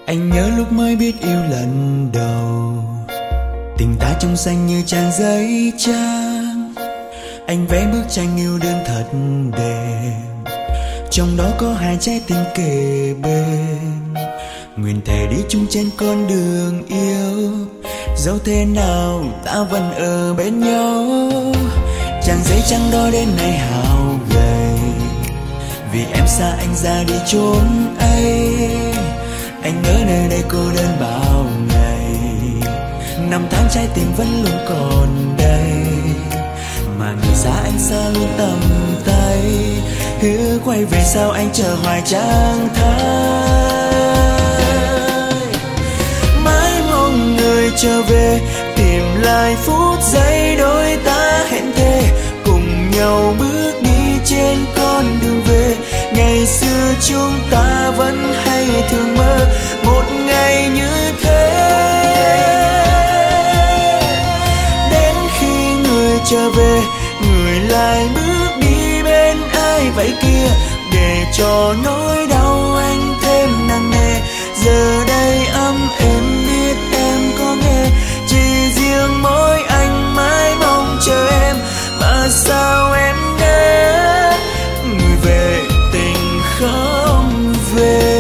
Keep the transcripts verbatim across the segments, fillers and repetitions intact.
Anh nhớ lúc mới biết yêu lần đầu, tình ta trong xanh như trang giấy trắng. Anh vẽ bức tranh yêu đơn thật đẹp, trong đó có hai trái tim kề bên. Nguyện thề đi chung trên con đường yêu, dẫu thế nào ta vẫn ở bên nhau. Trang giấy trắng đó đến nay hao gầy, vì em xa anh ra đi chốn ấy. Anh ở nơi đây cô đơn bao ngày, năm tháng trái tim vẫn luôn còn đây. Mà người xa anh xa luôn tầm tay, hứa quay về sao anh chờ hoài chẳng thấy. Mãi mong người trở về, tìm lại phút giây đôi ta hẹn thề, cùng nhau bước đi trên con đường về. Ngày xưa chúng ta vẫn hay thường mơ một ngày như thế. Đến khi người trở về, người lại bước đi bên ai vậy kia, để cho nỗi đau anh thêm nặng nề. Giờ đây ấm êm biết em có nghe, chỉ riêng mỗi anh mãi mong chờ em. Mà sao em đến người về tình không về.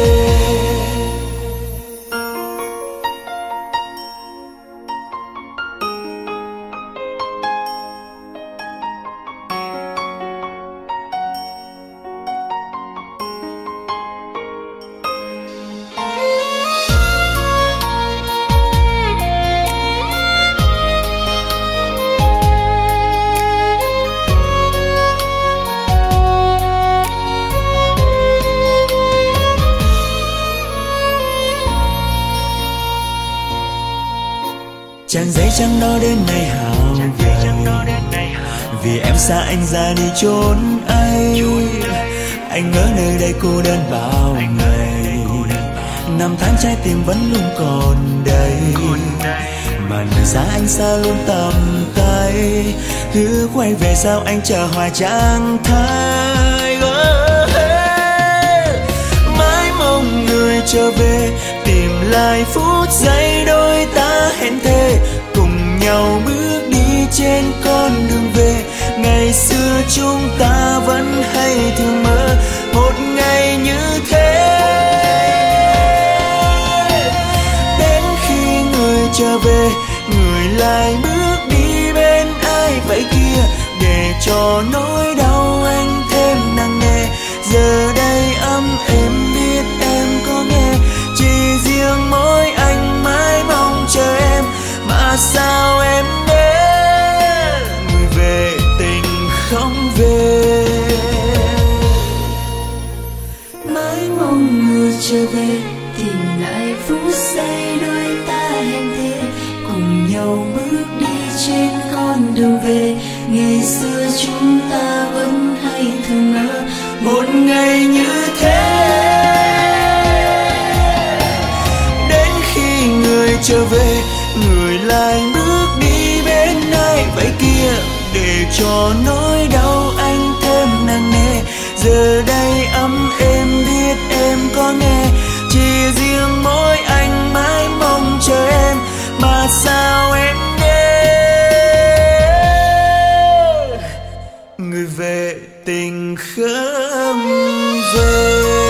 Trang giấy trắng đó đến nay hao gầy, vì em xa anh ra đi chốn ấy. Anh ở nơi đây cô đơn bao ngày, năm tháng trái tim vẫn luôn còn đây. Mà người xa anh xa luôn tầm tay, hứa quay về sao anh chờ hoài chẳng thấy. Mãi mong người trở về, tìm lại phút giây đôi ta hẹn thề, cùng nhau bước đi trên con đường về. Ngày xưa chúng ta vẫn hay thường mơ một ngày như thế. Đến khi người trở về, người lại bước đi bên ai vậy kia, để cho nỗi đau anh thêm nặng nề. Giờ đây ấm êm biết em có nghe, chỉ riêng mỗi anh mãi mong chờ em. Mà sao em đến người về tình không về. Mãi mong người trở về, tìm lại phút giây đôi ta hẹn thề, cùng nhau bước đi trên con đường về. Ngày xưa chúng ta vẫn hay thường mơ một ngày như thế. Đến khi người trở về, người lại bước đi bên ai vậy kia, để cho nỗi đau anh thêm nặng nề. Giờ đây ấm êm biết em có nghe, chỉ riêng mỗi anh mãi mong chờ em. Mà sao em đến người về tình không về.